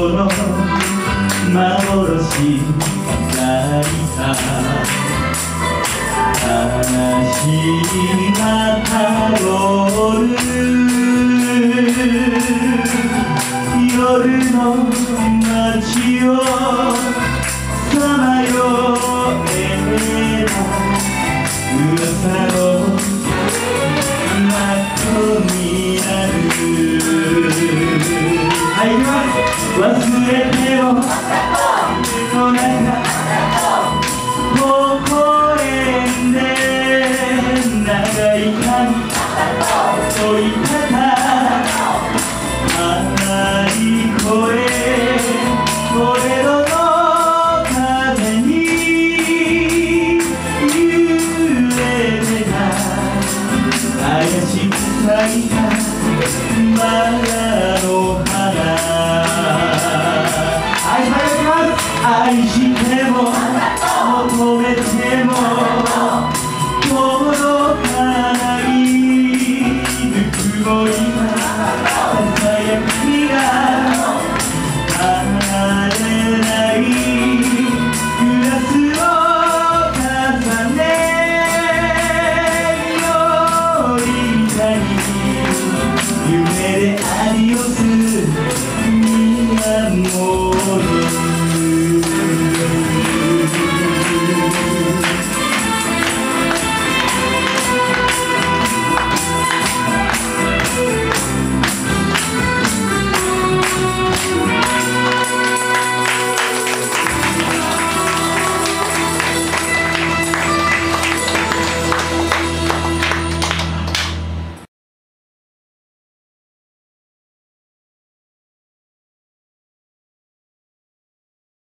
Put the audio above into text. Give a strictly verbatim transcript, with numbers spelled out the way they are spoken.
の幻なりさ話がたどる夜の街をさまよえば噂の後になる。はい、いきます。忘れても夢の中微笑んで長い髪追いかた甘い声これどの風に揺れてた怪しく咲いたバラの花。はい、最後いきます。愛しても求めても届かないぬくもりがさやきが離れないグラスを重ねよりたに夢でアディオス見守る